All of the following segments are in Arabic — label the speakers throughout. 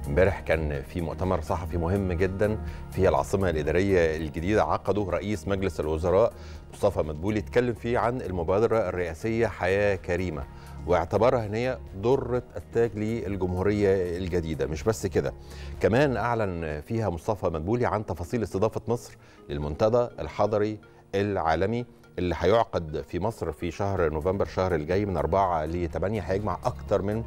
Speaker 1: امبارح كان في مؤتمر صحفي مهم جدا في العاصمة الإدارية الجديدة عقده رئيس مجلس الوزراء مصطفى مدبولي، اتكلم فيه عن المبادرة الرئاسية حياة كريمة، واعتبرها ان هي ضرة التاج للجمهورية الجديدة. مش بس كده، كمان أعلن فيها مصطفى مدبولي عن تفاصيل استضافة مصر للمنتدى الحضري العالمي اللي هيعقد في مصر في شهر نوفمبر، الشهر الجاي، من 4 ل 8. هيجمع أكثر من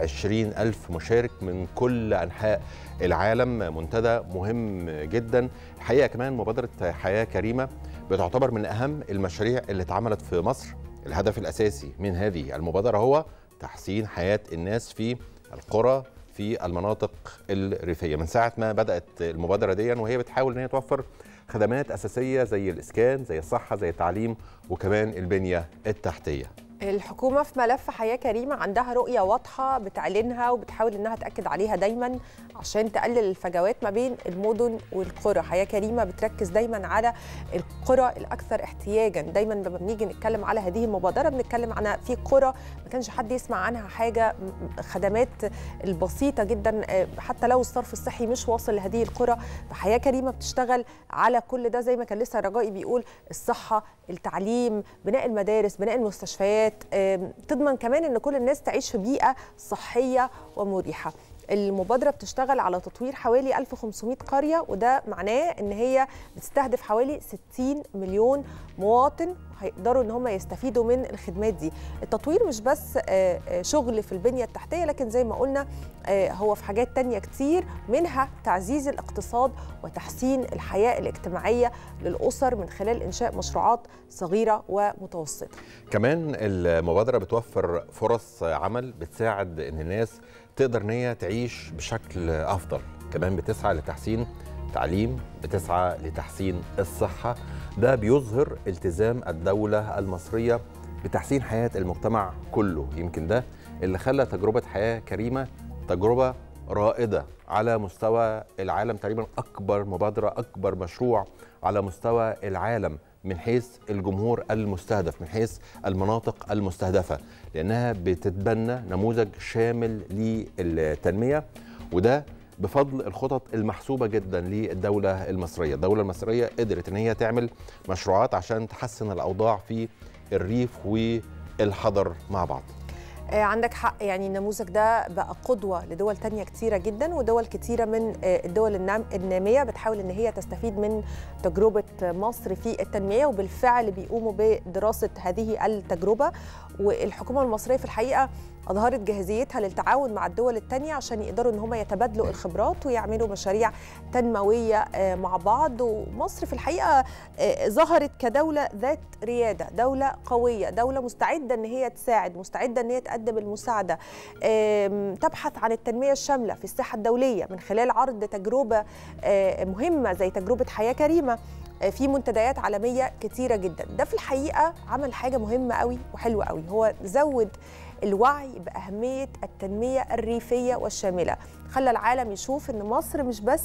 Speaker 1: 20,000 مشارك من كل أنحاء العالم. منتدى مهم جدا الحقيقة. كمان مبادرة حياة كريمة بتعتبر من أهم المشاريع اللي اتعملت في مصر. الهدف الأساسي من هذه المبادرة هو تحسين حياة الناس في القرى، في المناطق الريفية. من ساعة ما بدأت المبادرة دي وهي بتحاول ان هي توفر خدمات أساسية زي الإسكان، زي الصحة، زي التعليم، وكمان البنية التحتية.
Speaker 2: الحكومة في ملف حياة كريمة عندها رؤية واضحة بتعلنها وبتحاول انها تأكد عليها دايما عشان تقلل الفجوات ما بين المدن والقرى. حياة كريمة بتركز دايما على القرى الأكثر احتياجا. دايما لما بنيجي نتكلم على هذه المبادرة بنتكلم عنها في قرى ما كانش حد يسمع عنها حاجة، خدمات البسيطة جدا حتى لو الصرف الصحي مش واصل لهذه القرى. فحياة كريمة بتشتغل على كل ده، زي ما كان لسه رجائي بيقول، الصحة، التعليم، بناء المدارس، بناء المستشفيات، تضمن كمان ان كل الناس تعيش في بيئة صحية ومريحة. المبادرة بتشتغل على تطوير حوالي 1500 قرية، وده معناه ان هي بتستهدف حوالي 60 مليون مواطن هيقدروا ان هم يستفيدوا من الخدمات دي. التطوير مش بس شغل في البنية التحتية، لكن زي ما قلنا هو في حاجات تانية كتير، منها تعزيز الاقتصاد وتحسين الحياة الاجتماعية للأسر من خلال إنشاء مشروعات صغيرة ومتوسطة.
Speaker 1: كمان المبادرة بتوفر فرص عمل بتساعد ان الناس تقدر ان هي تعيش بشكل افضل. كمان بتسعى لتحسين تعليم، بتسعى لتحسين الصحة. ده بيظهر التزام الدولة المصرية بتحسين حياة المجتمع كله. يمكن ده اللي خلى تجربة حياة كريمة تجربة رائدة على مستوى العالم، تقريبا أكبر مبادرة، أكبر مشروع على مستوى العالم من حيث الجمهور المستهدف، من حيث المناطق المستهدفة، لأنها بتتبنى نموذج شامل للتنمية، وده بفضل الخطط المحسوبة جدا للدولة المصرية. الدولة المصرية قدرت ان هي تعمل مشروعات عشان تحسن الأوضاع في الريف والحضر مع بعض.
Speaker 2: عندك حق، يعني النموذج ده بقى قدوة لدول تانية كتيرة جدا، ودول كتيرة من الدول النامية بتحاول ان هي تستفيد من تجربة مصر في التنمية، وبالفعل بيقوموا بدراسة هذه التجربة. والحكومة المصرية في الحقيقة أظهرت جاهزيتها للتعاون مع الدول التانية عشان يقدروا ان هم يتبادلوا الخبرات ويعملوا مشاريع تنموية مع بعض. ومصر في الحقيقة ظهرت كدولة ذات ريادة، دولة قوية، دولة مستعدة ان هي تساعد، مستعدة ان هي تقدم المساعدة، تبحث عن التنمية الشاملة في الساحة الدولية من خلال عرض تجربة مهمة زي تجربة حياة كريمة في منتديات عالمية كتيرة جدا. ده في الحقيقة عمل حاجة مهمة قوي وحلوة قوي، هو زود الوعي بأهمية التنمية الريفية والشاملة، خلى العالم يشوف أن مصر مش بس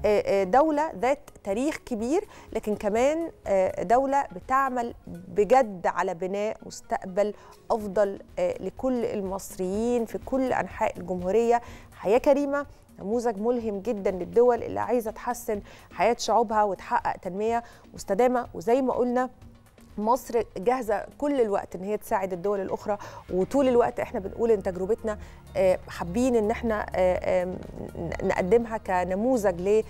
Speaker 2: دولة ذات تاريخ كبير، لكن كمان دولة بتعمل بجد على بناء مستقبل أفضل لكل المصريين في كل أنحاء الجمهورية. حياة كريمة نموذج ملهم جدا للدول اللي عايزة تحسن حياة شعوبها وتحقق تنمية مستدامة. وزي ما قلنا مصر جاهزة كل الوقت ان هي تساعد الدول الاخرى، وطول الوقت احنا بنقول ان تجربتنا حابين ان احنا نقدمها كنموذج ل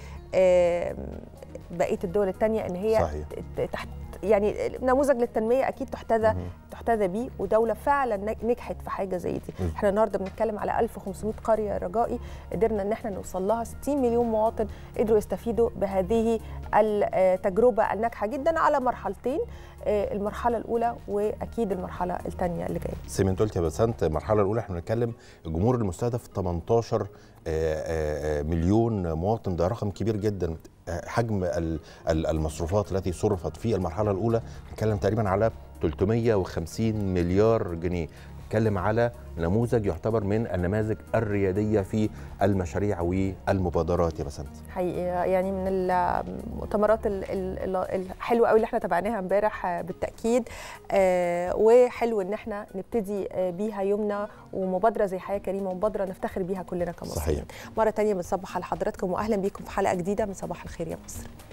Speaker 2: بقية الدول التانية ان هي
Speaker 1: صحيح.
Speaker 2: يعني نموذج للتنمية اكيد تحتذى بيه، ودولة فعلا نجحت في حاجة زي دي. احنا النهارده بنتكلم على 1500 قرية رجائي قدرنا ان احنا نوصل لها 60 مليون مواطن قدروا يستفيدوا بهذه التجربة الناجحة جدا على مرحلتين، المرحلة الأولى وأكيد المرحلة الثانية اللي جاية.
Speaker 1: سيمين قلت يا بسنت، المرحلة الأولى احنا بنتكلم الجمهور المستهدف 18 مليون مواطن، ده رقم كبير جدا. حجم المصروفات التي صرفت في المرحلة الأولى نتكلم تقريبا على 350 مليار جنيه. بنتكلم على نموذج يعتبر من النماذج الرياديه في المشاريع والمبادرات يا بسنت.
Speaker 2: حقيقي يعني من المؤتمرات الحلوه قوي اللي احنا تابعناها امبارح بالتاكيد، وحلو ان احنا نبتدي بيها يومنا، ومبادره زي حياه كريمه ومبادره نفتخر بيها كلنا كمصريين.
Speaker 1: صحيح.
Speaker 2: مره ثانيه بنصبح على حضراتكم واهلا بيكم في حلقه جديده من صباح الخير يا مصر.